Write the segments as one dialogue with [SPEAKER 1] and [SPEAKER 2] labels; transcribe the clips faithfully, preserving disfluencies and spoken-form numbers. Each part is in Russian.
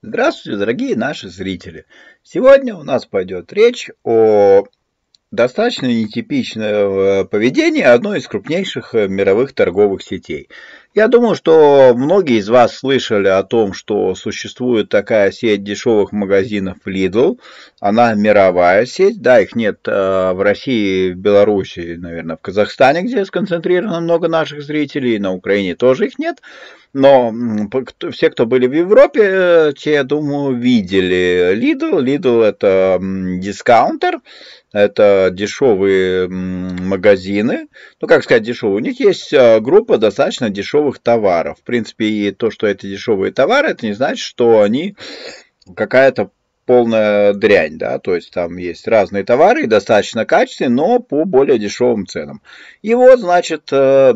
[SPEAKER 1] Здравствуйте, дорогие наши зрители! Сегодня у нас пойдет речь о достаточно нетипичном поведении одной из крупнейших мировых торговых сетей. Я думаю, что многие из вас слышали о том, что существует такая сеть дешевых магазинов Lidl. Она мировая сеть, да, их нет в России, в Беларуси, наверное, в Казахстане, где сконцентрировано много наших зрителей, на Украине тоже их нет. Но все, кто были в Европе, те, я думаю, видели Lidl. Lidl – это дискаунтер, это дешевые магазины. Ну, как сказать, дешевые. У них есть группа достаточно дешевых товаров. В принципе, и то, что это дешевые товары, это не значит, что они какая-то полная дрянь, да, то есть там есть разные товары, достаточно качественные, но по более дешевым ценам. И вот, значит,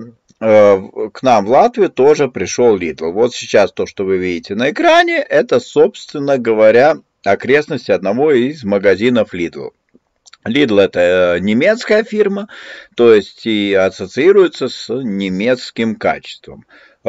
[SPEAKER 1] к нам в Латвию тоже пришел Lidl. Вот сейчас то, что вы видите на экране, это, собственно говоря, окрестности одного из магазинов Lidl. Lidl – это немецкая фирма, то есть и ассоциируется с немецким качеством.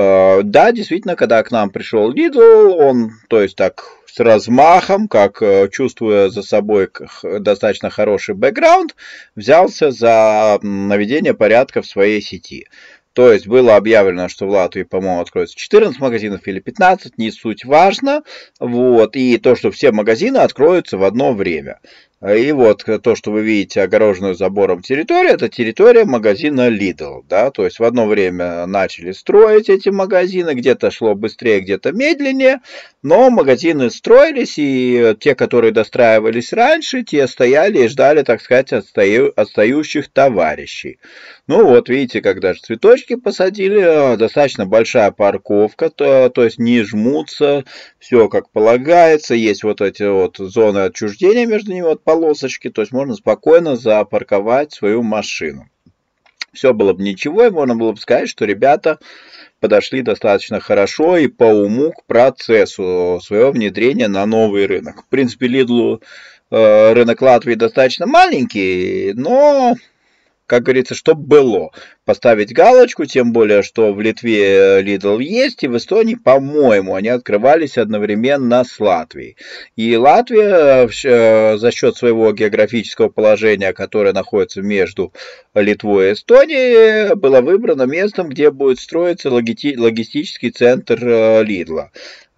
[SPEAKER 1] Да, действительно, когда к нам пришел Lidl, он, то есть так с размахом, как чувствуя за собой достаточно хороший бэкграунд, взялся за наведение порядка в своей сети. То есть было объявлено, что в Латвии, по-моему, откроется четырнадцать магазинов или пятнадцать, не суть важно. Вот, и то, что все магазины откроются в одно время. И вот то, что вы видите огороженную забором территорию, это территория магазина Lidl. Да? То есть в одно время начали строить эти магазины, где-то шло быстрее, где-то медленнее, но магазины строились, и те, которые достраивались раньше, те стояли и ждали, так сказать, отстаю, отстающих товарищей. Ну вот, видите, как даже цветочки посадили, достаточно большая парковка, то, то есть не жмутся, все как полагается, есть вот эти вот зоны отчуждения между ними, вот полосочки, то есть можно спокойно запарковать свою машину. Все было бы ничего, и можно было бы сказать, что ребята подошли достаточно хорошо и по уму к процессу своего внедрения на новый рынок. В принципе, Lidl, рынок Латвии достаточно маленький, но, как говорится, чтоб было. Поставить галочку, тем более, что в Литве Lidl есть, и в Эстонии, по-моему, они открывались одновременно с Латвией. И Латвия за счет своего географического положения, которое находится между Литвой и Эстонией, была выбрана местом, где будет строиться логистический центр Lidl.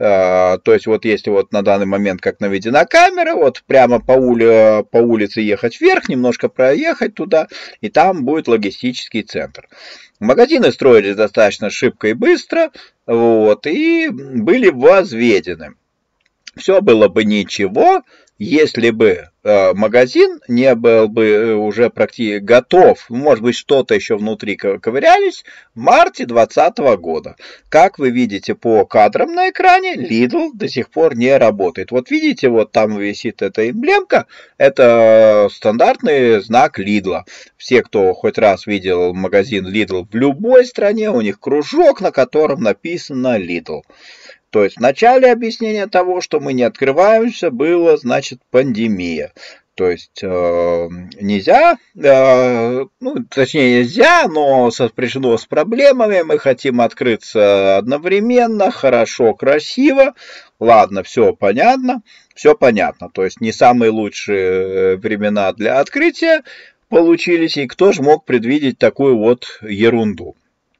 [SPEAKER 1] То есть вот если вот на данный момент как наведена камера, вот прямо по, ули, по улице ехать вверх, немножко проехать туда, и там будет логистический центр. Магазины строились достаточно шибко и быстро, вот, и были возведены. Все было бы ничего, если бы э, магазин не был бы уже практически готов, может быть, что-то еще внутри ковырялись, в марте двадцатого года. Как вы видите по кадрам на экране, Lidl до сих пор не работает. Вот видите, вот там висит эта эмблемка, это стандартный знак Lidl. Все, кто хоть раз видел магазин Lidl в любой стране, у них кружок, на котором написано Lidl. То есть в начале объяснения того, что мы не открываемся, было, значит, пандемия. То есть э, нельзя, э, ну, точнее нельзя, но сопряжено с проблемами. Мы хотим открыться одновременно, хорошо, красиво. Ладно, все понятно, все понятно. То есть не самые лучшие времена для открытия получились. И кто же мог предвидеть такую вот ерунду?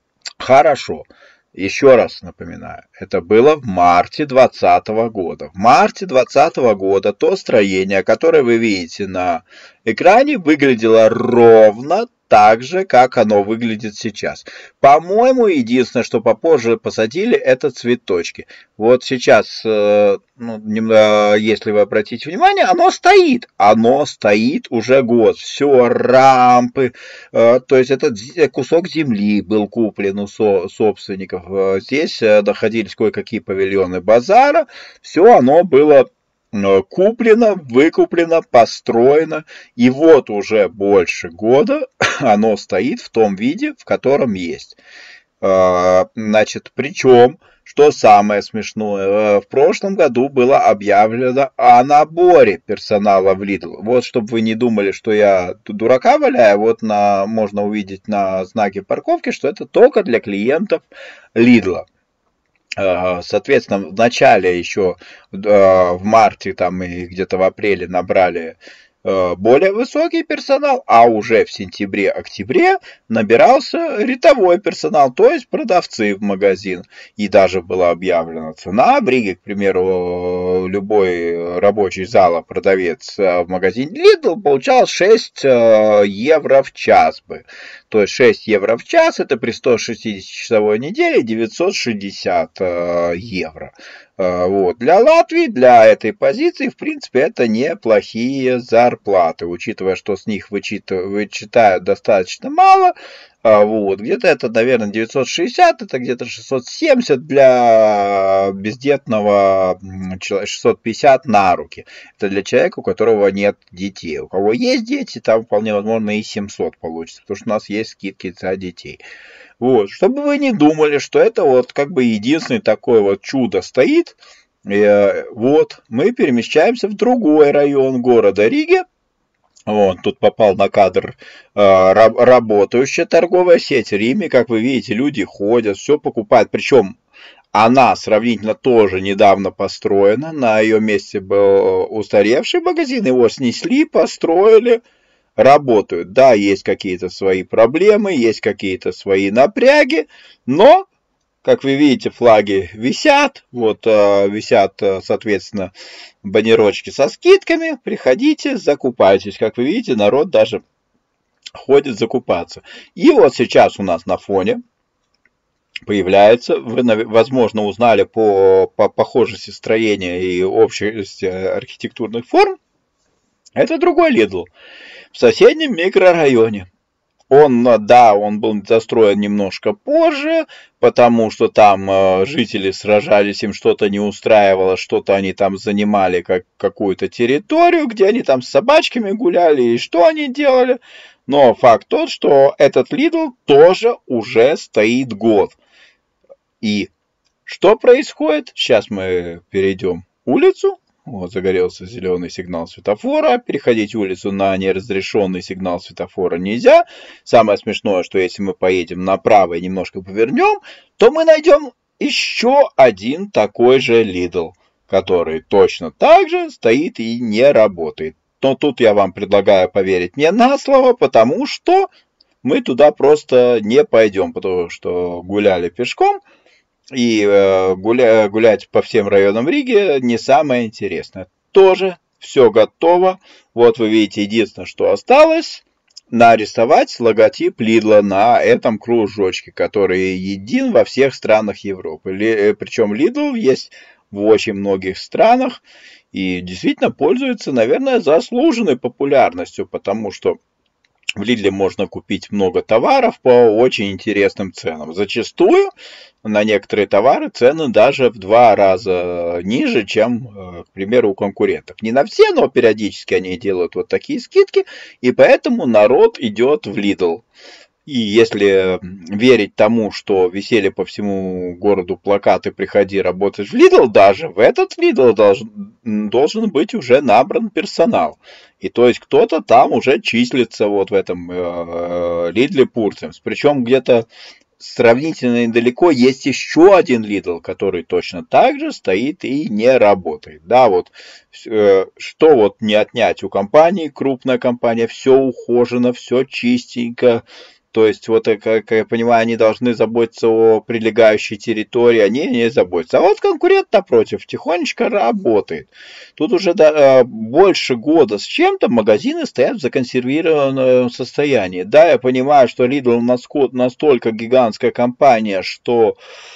[SPEAKER 1] Хорошо. Еще раз напоминаю, это было в марте двадцатого года. В марте двадцатого года то строение, которое вы видите на экране, выглядело ровно так же, как оно выглядит сейчас. По-моему, единственное, что попозже посадили, это цветочки. Вот сейчас, ну, если вы обратите внимание, оно стоит. Оно стоит уже год. Все, рампы. То есть этот кусок земли был куплен у собственников. Здесь находились кое-какие павильоны базара. Все оно было куплено, выкуплено, построено, и вот уже больше года оно стоит в том виде, в котором есть. Значит, причем, что самое смешное, в прошлом году было объявлено о наборе персонала в Lidl. Вот, чтобы вы не думали, что я дурака валяю, вот на, можно увидеть на знаке парковки, что это только для клиентов Lidl. Соответственно, в начале еще, в марте там и где-то в апреле набрали более высокий персонал, а уже в сентябре-октябре набирался рядовой персонал, то есть продавцы в магазин. И даже была объявлена цена в Риге, к примеру, любой рабочий зала продавец в магазине Lidl получал шесть евро в час бы. То есть шесть евро в час, это при сто шестидесятичасовой неделе девятьсот шестьдесят евро. Вот. Для Латвии, для этой позиции, в принципе, это неплохие зарплаты, учитывая, что с них вычитают достаточно мало. Вот. Где-то это, наверное, девятьсот шестьдесят, это где-то шестьсот семьдесят для бездетного, шестьсот пятьдесят на руки. Это для человека, у которого нет детей. У кого есть дети, там вполне возможно и семьсот получится, потому что у нас есть скидки за детей. Вот, чтобы вы не думали, что это вот как бы единственное такое вот чудо стоит. Вот, мы перемещаемся в другой район города Риги. Вот, тут попал на кадр э, работающая торговая сеть Рими. Как вы видите, люди ходят, все покупают. Причем она сравнительно тоже недавно построена. На ее месте был устаревший магазин. Его снесли, построили. Работают. Да, есть какие-то свои проблемы, есть какие-то свои напряги, но, как вы видите, флаги висят, вот висят, соответственно, баннерочки со скидками, приходите, закупайтесь. Как вы видите, народ даже ходит закупаться. И вот сейчас у нас на фоне появляется, вы, возможно, узнали по, по похожести строения и общести архитектурных форм, это другой Lidl. В соседнем микрорайоне. Он, да, он был застроен немножко позже, потому что там жители сражались, им что-то не устраивало, что-то они там занимали, как какую-то территорию, где они там с собачками гуляли, и что они делали. Но факт тот, что этот Lidl тоже уже стоит год. И что происходит? Сейчас мы перейдем улицу. Вот, загорелся зеленый сигнал светофора. Переходить улицу на неразрешенный сигнал светофора нельзя. Самое смешное, что если мы поедем направо и немножко повернем, то мы найдем еще один такой же Lidl, который точно так же стоит и не работает. Но тут я вам предлагаю поверить не на слово, потому что мы туда просто не пойдем, потому что гуляли пешком. И э, гуля, гулять по всем районам Риги не самое интересное. Тоже все готово. Вот вы видите, единственное, что осталось, нарисовать логотип Lidl на этом кружочке, который един во всех странах Европы. Ли, причем Lidl есть в очень многих странах и действительно пользуется, наверное, заслуженной популярностью, потому что в Lidl можно купить много товаров по очень интересным ценам. Зачастую на некоторые товары цены даже в два раза ниже, чем, к примеру, у конкурентов. Не на все, но периодически они делают вот такие скидки, и поэтому народ идет в Lidl. И если верить тому, что висели по всему городу плакаты «Приходи работать в Lidl», даже в этот Lidl должен, должен быть уже набран персонал. И то есть кто-то там уже числится вот в этом э, Lidl Пурцемс. Причем где-то сравнительно недалеко есть еще один Lidl, который точно так же стоит и не работает. Да, вот э, что вот не отнять у компании, крупная компания, все ухожено, все чистенько. То есть, вот, как я понимаю, они должны заботиться о прилегающей территории, они не заботятся. А вот конкурент, напротив, тихонечко работает. Тут уже да, больше года с чем-то магазины стоят в законсервированном состоянии. Да, я понимаю, что Lidl настолько гигантская компания, что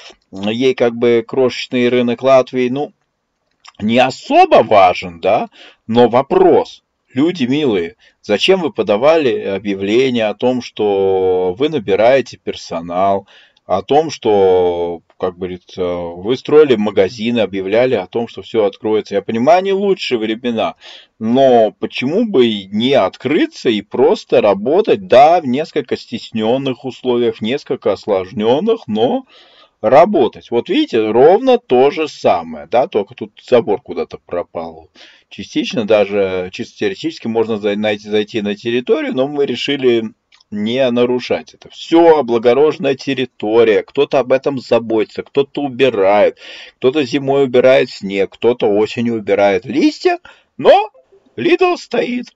[SPEAKER 1] ей как бы крошечный рынок Латвии, ну, не особо важен, да, но вопрос. Люди милые, зачем вы подавали объявление о том, что вы набираете персонал, о том, что, как говорится, вы строили магазины, объявляли о том, что все откроется. Я понимаю, не лучшие времена, но почему бы не открыться и просто работать, да, в несколько стесненных условиях, в несколько осложненных, но работать. Вот видите, ровно то же самое, да, только тут забор куда-то пропал. Частично даже, чисто теоретически можно зайти, зайти на территорию, но мы решили не нарушать. Это все облагороженная территория, кто-то об этом заботится, кто-то убирает, кто-то зимой убирает снег, кто-то осенью убирает листья, но Lidl стоит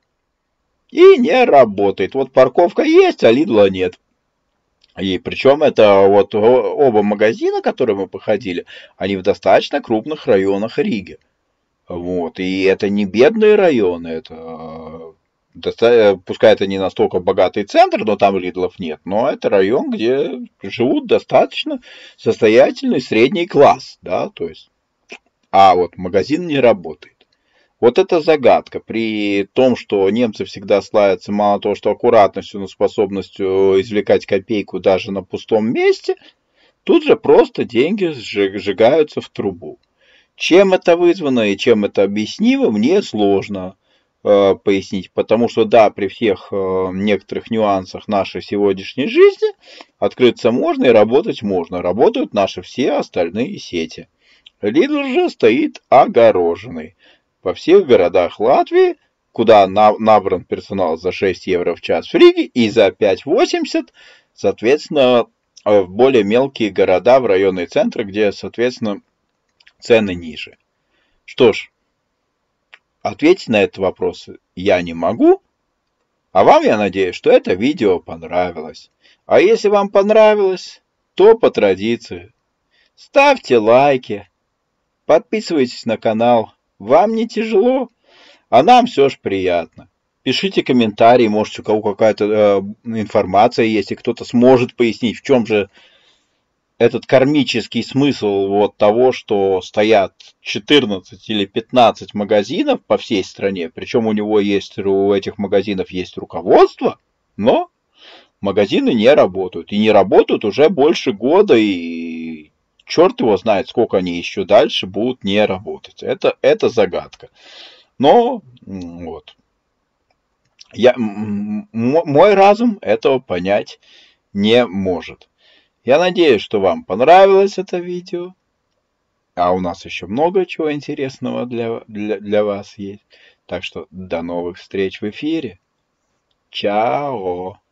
[SPEAKER 1] и не работает. Вот парковка есть, а Lidl нет. И причем это вот оба магазина, которые мы походили, они в достаточно крупных районах Риги. Вот. И это не бедные районы, это пускай это не настолько богатый центр, но там Лидлов нет, но это район, где живут достаточно состоятельный средний класс, да, то есть, а вот магазин не работает. Вот это загадка. При том, что немцы всегда славятся мало того, что аккуратностью, но способностью извлекать копейку даже на пустом месте, тут же просто деньги сжигаются в трубу. Чем это вызвано и чем это объяснимо, мне сложно э, пояснить. Потому что да, при всех э, некоторых нюансах нашей сегодняшней жизни открыться можно и работать можно. Работают наши все остальные сети. Lidl же стоит огороженный. Во всех городах Латвии, куда набран персонал за шесть евро в час в Риге и за пять восемьдесят, соответственно, в более мелкие города, в районные центры, где, соответственно, цены ниже. Что ж, ответить на этот вопрос я не могу, а вам, я надеюсь, что это видео понравилось. А если вам понравилось, то по традиции ставьте лайки, подписывайтесь на канал. Вам не тяжело, а нам все же приятно. Пишите комментарии, может, у кого какая-то э, информация есть, и кто-то сможет пояснить, в чем же этот кармический смысл вот того, что стоят четырнадцать или пятнадцать магазинов по всей стране, причем у него есть, у этих магазинов есть руководство, но магазины не работают. И не работают уже больше года, и черт его знает, сколько они еще дальше будут не работать. Это, это загадка. Но вот. Я, мой разум этого понять не может. Я надеюсь, что вам понравилось это видео. А у нас еще много чего интересного для, для, для вас есть. Так что до новых встреч в эфире. Чао!